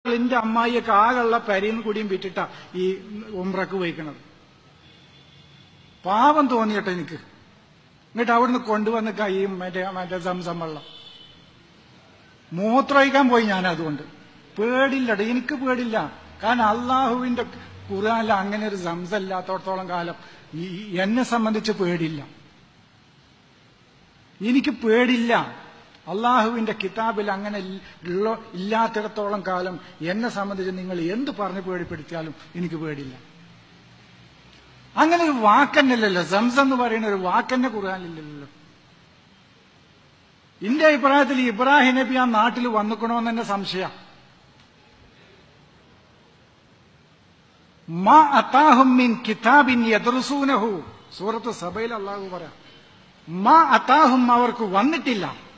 എന്റെ അമ്മായിയൊക്കെ ആകെയുള്ള പെരയിന്ന് കൂടിയും വിറ്റിട്ടാ ഈ ഉംറക്ക് പോയിക്കണത്. പാവം തോന്നിയട്ടെ എനിക്ക്. എന്നിട്ട് അവിടുന്ന് കൊണ്ടുവന്ന് ഈ മറ്റേ സംസം വെള്ളം മൂത്രമൊഴിക്കാൻ പോയി ഞാൻ. അതുകൊണ്ട് പേടില്ലട, എനിക്ക് പേടില്ല. കാരണം അള്ളാഹുവിന്റെ ഖുർആനിൽ അങ്ങനെ ഒരു സംസമില്ലാത്തോടത്തോളം കാലം എന്നെ സംബന്ധിച്ച് പേടില്ല. എനിക്ക് പേടില്ല. അള്ളാഹുവിന്റെ കിതാബിൽ അങ്ങനെ ഇല്ലാത്തിടത്തോളം കാലം എന്നെ സംബന്ധിച്ച് നിങ്ങൾ എന്ത് പറഞ്ഞ് പേടിപ്പെടുത്തിയാലും എനിക്ക് പേടില്ല. അങ്ങനെ ഒരു വാക്കന്നല്ലല്ലോ സംസം എന്ന് പറയുന്ന ഒരു വാക്കന്നെ ഖുർആനിലില്ലല്ലോ. എന്റെ അഭിപ്രായത്തിൽ ഇബ്രാഹിം നബി ആ നാട്ടിൽ വന്നിക്കണോന്ന് തന്നെ സംശയം. മാ അതാഹും മിൻ കിതാബിൻ യദ്റുസൂനഹു, സൂറത്ത് സബയിൽ അള്ളാഹു പറയാം, മാ അതാഹും അവർക്ക് വന്നിട്ടില്ല